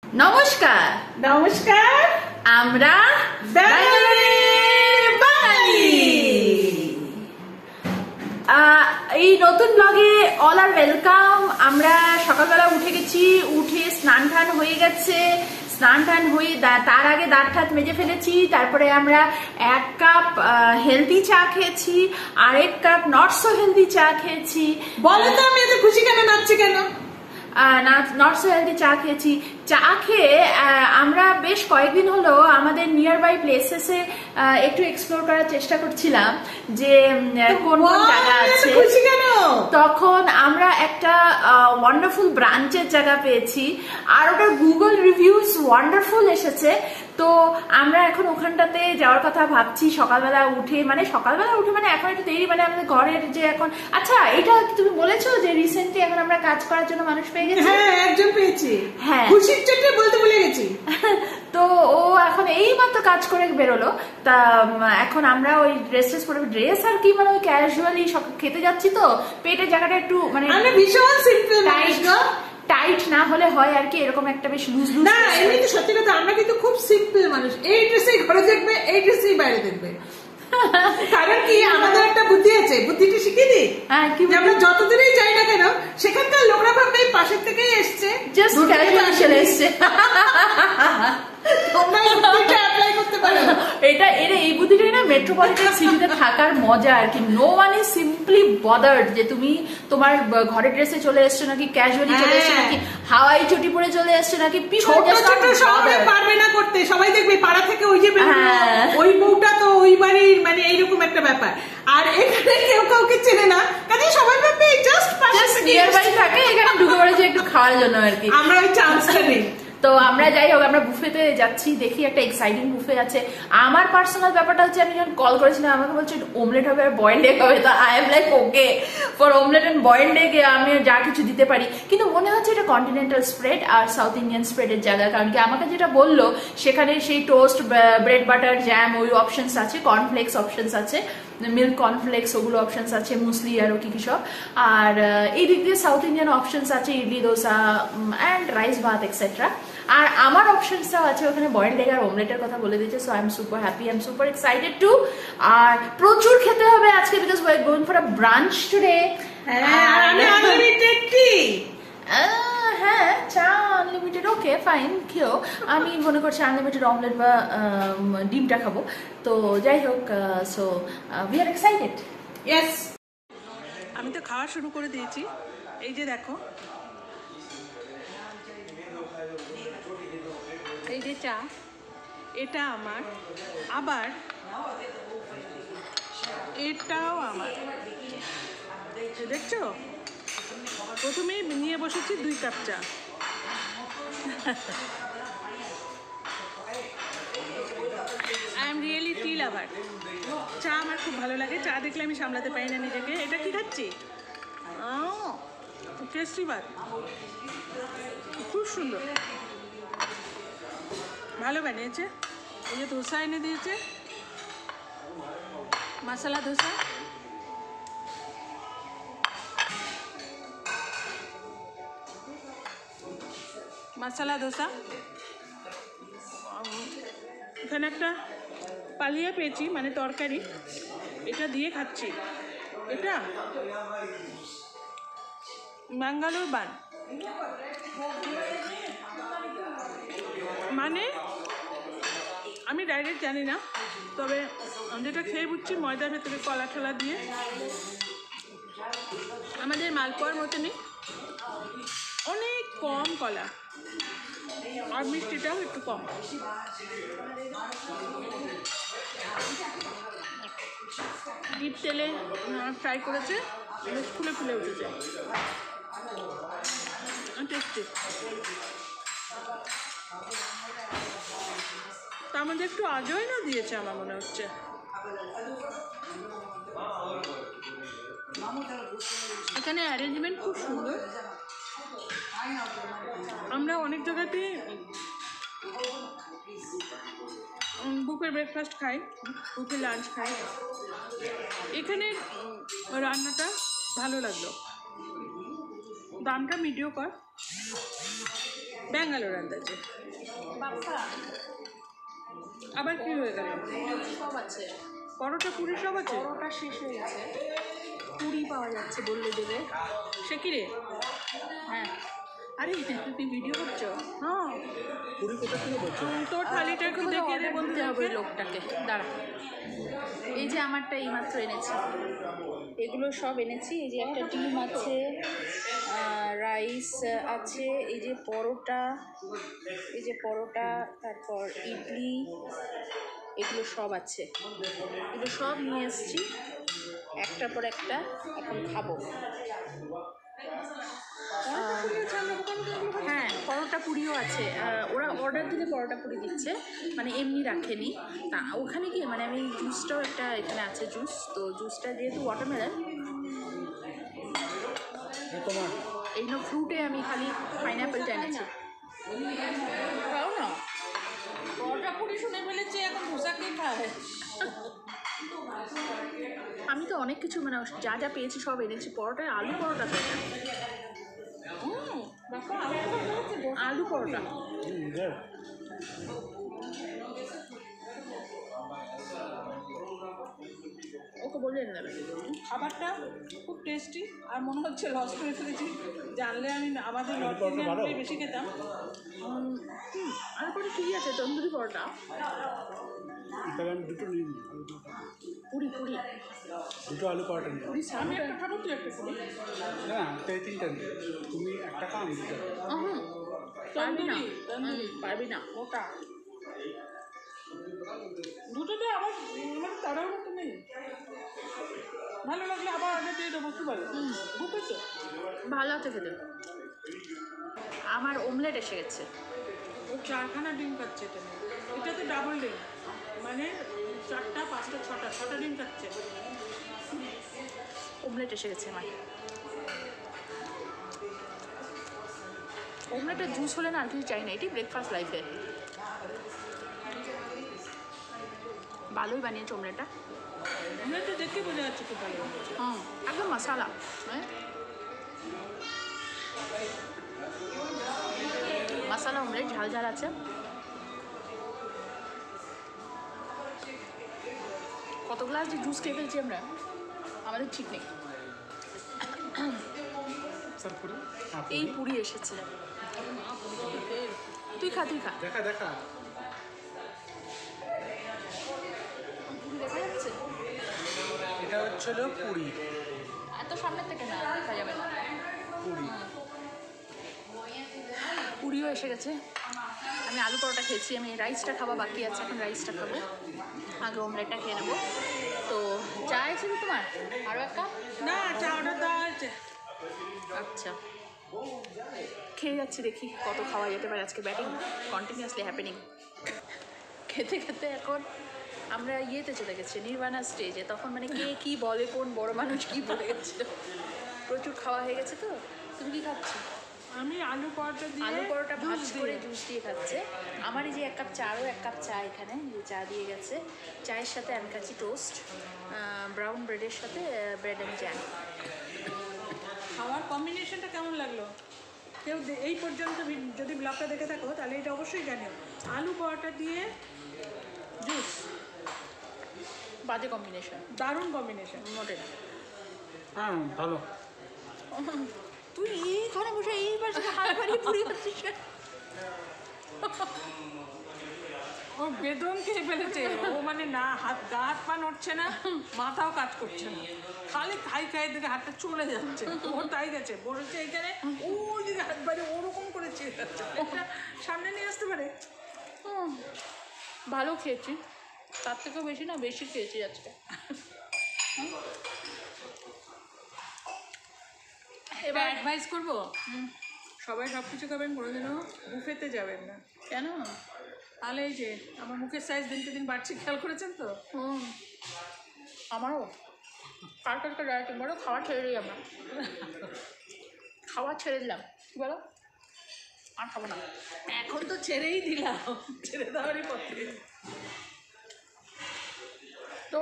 নমস্কার নমস্কার আমরা বেঙ্গালুরু বাঙালি। এই নতুন ব্লগে অল আর ওয়েলকাম। আমরা সকালবেলা উঠে গেছি, উঠে স্নান টান হয়ে গেছে, স্নান টান হয়ে তার আগে দাঁত ঠাত মেজে ফেলেছি। তারপরে আমরা 1 কাপ হেলদি চা খেয়েছি, আরেক কাপ নট সো হেলদি চা খেয়েছি। বলো তো আমি এত খুশি কেন, নাচছি কেন? নট সো হেলদি চা খেয়েছি। চা খেয়ে আমরা বেশ কয়েকদিন হলো আমাদের নিয়ার বাই প্লেসেসে একটু এক্সপ্লোর করার চেষ্টা করছিলাম যে কোন কোন জায়গা আছে। তখন আমরা একটা ওয়ান্ডারফুল ব্রাঞ্চের জায়গা পেয়েছি, আর ওটার গুগল রিভিউজ ওয়ান্ডারফুল এসেছে। তো আমরা এখন ওখানটাতে যাওয়ার কথা ভাবছি সকালবেলা উঠে, মানে এখন একটু দেরি, মানে আমাদের ঘরের যে এখন। আচ্ছা, এটা তুমি বলেছো যে রিসেন্টলি এখন আমরা কাজ করার জন্য মানুষ পেয়ে গেছি। হ্যাঁ, একজন পেয়েছি। হ্যাঁ, খুশির চোটে বলতে ভুলে গেছি। তো ও এখন এই মাত্র কাজ করে বেরোলো। তা এখন আমরা ওই ড্রেস পরে, ড্রেস আর কি, মানে ওই ক্যাজুয়ালি খেতে যাচ্ছি। তো পেটের জায়গাটা একটু মানে আমরা ভীষণ সিম্পল টাইট না হলে হয় আর কি, এরকম একটা বেশ লুজ লুজ। না, এমনি তো সত্যি কথা, আমরা কিন্তু খুব সিম্পল মানুষ। এই ড্রেসেই ঘরে দেখবে, এই ড্রেসেই বাইরে দেখবে। কারণ কি, আমাদের একটা বুদ্ধি আছে, বুদ্ধিটা শিখিয়ে দিই। আমরা যতদিনই যাই না কেন, সেখানকার লোকরা ভাববে পাশের থেকেই এসছে, জাস্ট ক্যাজুয়ালি চলে এসছে। তোমরা এই বুদ্ধিটা অ্যাপ্লাই করতে পারো। এই বুদ্ধিটাই না মেট্রোপলিটন সিটিতে থাকার মজা আর কি। No one is simply bothered যে তুমি তোমার ঘরের ড্রেসে চলে এসছো নাকি, ক্যাজুয়ালি চলে এসছো নাকি, হাওয়াই চটি পরে চলে এসছো নাকি। ছোট ছোট শহরে পারবে না করতে, সবাই দেখবে পাড়া থেকে ওই যে ওই বউটা তো ওই বাড়ির, মানে এইরকম একটা ব্যাপার। আর এখানে কেউ কাউকে চেনে না, কাজে সবাই ভাববে জাস্ট নিয়ার বাড়ি থাকে, এখানে ঢুকে পড়েছে একটু খাওয়ার জন্য আর কি। আমরা ওই চান্সটা নেই। তো আমরা যাই হোক, আমরা বুফেতে যাচ্ছি, দেখি একটা এক্সাইটিং বুফে আছে। আমার পার্সোনাল ব্যাপারটা হচ্ছে, আমি যখন কল করেছিলাম আমাকে বলছে অমলেট হবে আর বয়েলড এগ হবে। তো I am like okay for omelette and boiled egg, আমি যা কিছু দিতে পারি। কিন্তু মনে হচ্ছে এটা কন্টিনেন্টাল স্প্রেড আর সাউথ ইন্ডিয়ান স্প্রেডের জায়গা। কারণ কি, আমাকে যেটা বললো সেখানে সেই টোস্ট, ব্রেড বাটার, জ্যাম, ওই অপশনস আছে, কর্নফ্লেক্স অপশনস আছে, মিল্ক কর্নফ্লেক্স ওগুলো অপশনস আছে, মুসলি আরও কি কি সব। আর এই দিক দিয়ে সাউথ ইন্ডিয়ান অপশনস আছে, ইডলি, দোসা অ্যান্ড রাইস ভাত এক্সেট্রা। আর আমার অপশনসটাও আছে ওখানে, বয়েলড এগ আর অমলেটের কথা বলে দিয়েছে। So I am super happy, I am super excited too. আর প্রচুর খেতে হবে আজকে, because we are going for a brunch today. হ্যাঁ, চা আনলিমিটেড, ওকে ফাইন, খেও। আমি মনে করছি আনলিমিটেড অমলেট বা ডিমটা খাবো। তো যাই হোক, so we are excited. Yes, আমি তো খাওয়া শুরু করে দিয়েছি। এই যে দেখো, এই যে চা, এটা আমার, আবার এটাও আমার। দেখছো, প্রথমেই নিয়ে বসেছি 2 কাপ চা। I am really tea lover. চা আমার খুব ভালো লাগে, চা দেখলে আমি সামলাতে পারি না নিজেকে। এটা কি খাচ্ছি? টেস্টি ভাত, খুব সুন্দর, ভালো বানিয়েছে। এই যে ধোসা এনে দিয়েছে, মশলা ধোসা। মশলা ধোসা, এখানে একটা পালিয়া পেয়েছি, মানে তরকারি, এটা দিয়ে খাচ্ছি। এটা ব্যাঙ্গালোর বান, মানে আমি ডাইরেক্ট জানি না, তবে যেটা খেয়ে বুঝছি ময়দার ভেতরে কলা ঠলা দিয়ে, আমাদের মালপোয়ার মতনই, অনেক কম কলা আর মিষ্টিটাও একটু কম। ডিপ তেলে ফ্রাই করেছে, বেশ ফুলে ফুলে উঠেছে, টেস্টি। তার মধ্যে একটু আজওয়াইনও দিয়েছে আমার মনে হচ্ছে। এখানে অ্যারেঞ্জমেন্ট খুব সুন্দর। আমরা অনেক জায়গাতে বুফে ব্রেকফাস্ট খাই, বুফে লাঞ্চ খাই, এখানে রান্নাটা ভালো লাগলো, দামটা মিডিয়কর। ব্যাঙ্গালোর আন্দাজে। বাপ্পা আবার কি হয়ে গেল? সব আছে, পরোটা পুরি সব আছে। পরোটা শেষ হয়ে গেছে, পুরি পাওয়া যাচ্ছে বললে দেবে। সে কি রে? হ্যাঁ, আরে তুমি ভিডিও করছো? হ্যাঁ, পুরি কোথা থেকে বলছো? তোর থালিটা একটু দেখে দে বলতে হবে লোকটাকে, দাঁড়া। এই যে আমারটা এইমাত্র এনেছি, এগুলো সব এনেছি। এই যে একটা ডিম আছে, রাইস আছে, এই যে পরোটা, এই যে পরোটা, তারপর ইডলি, এগুলো সব আছে। এগুলো সব নিয়ে এসেছি একটার পর একটা, এখন খাবো। হ্যাঁ, পরোটা পুরিও আছে। ওরা অর্ডার দিলে পরোটা পুরি দিচ্ছে, মানে এমনি রাখেনি। তা ওখানে গিয়ে মানে আমি জুসটাও একটা, এখানে আছে জুস, তো জুসটা যেহেতু ওয়াটারমেলন, তোমার এই জন্য ফ্রুটে আমি খালি পাইনঅ্যাপেলটা এনেছি। খাও না, পরোটা পুরি শুনে ফেলেছি, এখন ধোসাকেই খায়। আমি তো অনেক কিছু মানে যা যা পেয়েছি সব এনেছি। পরোটায় আলু পরোটা তো, বাবা আলু পরোটা। ওকে বলে নেবে। খাবারটা খুব টেস্টি, আর মনে হচ্ছে লস করে ফেলেছি। জানলে আমি আমাদের নর্থ ইন্ডিয়ানটাই বেশি খেতাম। আলু পরোটা ঠিকই আছে, তন্দুরি পরোটা। তাহলে আমি দুটো নিই, পুরি পুরি দুটো আলু পরোটা নিই। পুরি আমি সামনে একটা খাবো, তুই একটা খাবি। না, তাই তিনটা নিই। তুমি একটা খাও, আমি দুটো। পারবি না, তন্দুরি পারবি না। ওটা দুটোতে আবার মানে তারাও মতো নেই। ভালো লাগলে আবার অর্ডার দিয়ে দেবো, কি বলো? বুঝেছো? ভালো আছে খেতে। আমার ওমলেট এসে গেছে। ও 4খানা ডিম খাচ্ছে এটা নিয়ে। এটা তো ডাবল ডিম, মানে 4টা 5টা 6টা ডিম খাচ্ছে। ওমলেট এসে গেছে আমার। ওমলেটের জুস হলে না আর কিছু চাই না, এটি ব্রেকফাস্ট লাইফে। ভালোই বানিয়েছে ওমলেটটা। আমরা তো দেখে বোঝা যাচ্ছে খুব ভালো। একদম মশালা, হ্যাঁ মশালা ওমলেট, ঝাল ঝাল আছে। কত গ্লাস যে জুস খেয়ে ফেলছি আমরা, আমাদের ঠিক নেই। এই পুরি এসেছে, তুই খা তুই খা। দেখা দেখা পুরি দেখা যাচ্ছে, এটা হচ্ছিল পুরি। এত সামনের থেকে না দেখা যাবে না। পুরি পুরিও এসে গেছে। আমি আলু পরোটা খেয়েছি, আমি রাইসটা খাওয়া বাকি আছে, এখন রাইসটা খাবো। আগে ওমলেটটা খেয়ে নেবো। তো চা এসেছে তোমার, আরও এক কাপ? না, চা অর্ডার দেওয়া আছে। আচ্ছা, খেয়ে যাচ্ছি, দেখি কত খাওয়া যেতে পারে আজকে। Batting continuously happening. খেতে খেতে এখন আমরা ইয়েতে চলে গেছি, নির্বাণা স্টেজে। তখন মানে কে কী বলে, কোন বড় মানুষ কী বলে গেছিলো। প্রচুর খাওয়া হয়ে গেছে। তো তুমি কী খাচ্ছ? আমি আলু পরোটা দিয়ে, আলু পরোটা ভাজ করে জুস দিয়ে খাচ্ছে। আমার এই যে এক কাপ চা, আরও এক কাপ চা এখানে যে চা দিয়ে গেছে। চায়ের সাথে আমি খাচ্ছি টোস্ট, ব্রাউন ব্রেডের সাথে ব্রেড অ্যান্ড জ্যাম। খাওয়ার কম্বিনেশনটা কেমন লাগলো? কেউ এই পর্যন্ত যদি ব্লগটা দেখে থাকো তাহলে এটা অবশ্যই জানিও। আলু পরোটা দিয়ে জুস, বাজে কম্বিনেশন, দারুণ কম্বিনেশন। মোটে না। হ্যাঁ, ভালো। তুই এইখানে বসে এইবার হাত বাড়িয়ে পুরি খাচ্ছিস। ও বেদম খেয়ে ফেলেছে। ও মানে না গা হাত পা নড়ছে না, মাথাও কাজ করছে না, খালি খাই দিকে হাতটা চলে যাচ্ছে। ওর তাই গেছে, বলেছে এইখানে ওই দিকে হাত বাড়ি ওরকম করে চেয়ে যাচ্ছে। ওটা সামনে নিয়ে আসতে পারে। ভালো খেয়েছি, তার থেকেও বেশি না, বেশি খেয়েছি আজকে। এবার অ্যাডভাইস করবো, সবাই সব কিছু খাবেন, কোনোদিনও বুফেতে যাবেন না। কেন? তাহলে এই যে আমার মুখের সাইজ দিনকে দিন বাড়ছে, খেয়াল করেছেন তো? আমারও কার ডায়েটিং বলো, খাওয়া ছেড়ে দিই আমরা। খাওয়া ছেড়ে দিলাম, কি বলো? আর খাবো না। এখন তো ছেড়েই দিলাম, ছেড়ে দেওয়ারই পথে। তো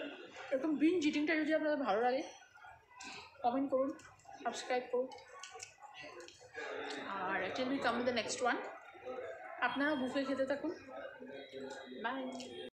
এরকম বিঞ্জ ইটিংটা যদি আপনাদের ভালো লাগে, কমেন্ট করুন, সাবস্ক্রাইব করুন, till we come with the next one. আপনারা বুফে খেতে থাকুন। বাই।